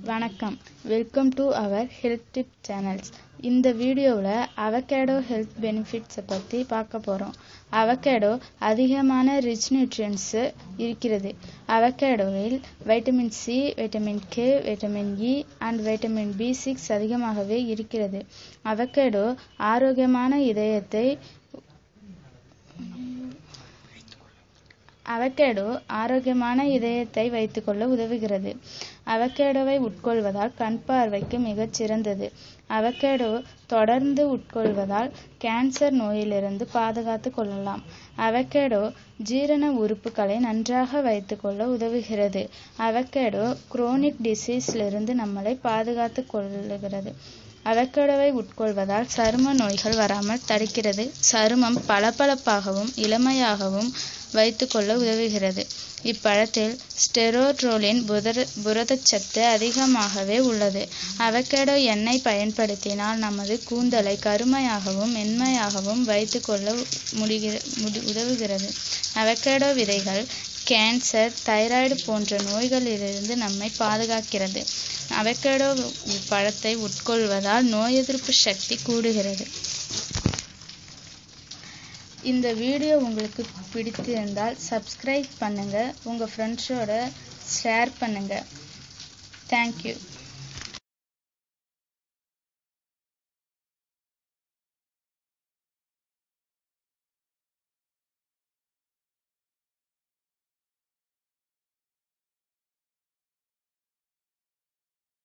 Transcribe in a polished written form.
வணக்கம், welcome to our health tip channels. இந்த வீடியோவில் அவகேடோ ஹெல்த் பெனிஃபிட்ஸை பற்றி பார்க்க போகிறோம். அவகேடோ அதிகமான ரிச் நியூட்ரியன்ஸு இருக்கிறது. அவகேடோவில் vitamin C, vitamin K, vitamin E and vitamin B6 அதிகமாகவே இருக்கிறது. அவகேடோ ஆரோக்கியமான இதயத்தை வைத்துக்கொள்ள உதவுகிறது. அவகேடோவை உட்கொள்வதால் கண் பார்வைக்கு மிகச் சிறந்தது. அவகேடோ தொடர்ந்து உட்கொள்வதால் கேன்சர் நோயிலிருந்து பாதுகாத்து கொள்ளலாம். அவகேடோ ஜீரண உறுப்புகளை நன்றாக வைத்துக்கொள்ள உதவுகிறது. அவகேடோ குரோனிக் டிசீஸிலிருந்து நம்மளை பாதுகாத்து கொள்ளுகிறது. அவகேடோவை உட்கொள்வதால் சரும நோய்கள் வராமல் தடுக்கிறது. சருமம் பளபளப்பாகவும் இளமையாகவும் வைத்துக்கொள்ள உதவுகிறது. இப்பழத்தில் ஸ்டெரோட்ரோலின் புரதச்சத்து அதிகமாகவே உள்ளது. அவகேடோ எண்ணெய் பயன்படுத்தினால் நமது கூந்தலை கருமையாகவும் மென்மையாகவும் வைத்துக்கொள்ள உதவுகிறது. அவகேடோ விதைகள் கேன்சர், தைராய்டு போன்ற நோய்களிலிருந்து நம்மை பாதுகாக்கிறது. அவகேடோ பழத்தை உட்கொள்வதால் நோய் எதிர்ப்பு சக்தி கூடுகிறது. இந்த வீடியோ உங்களுக்கு பிடித்திருந்தால் சப்ஸ்கிரைப் பண்ணுங்க, உங்க ஃப்ரெண்ட்ஸோட ஷேர் பண்ணுங்க. தேங்க்யூ.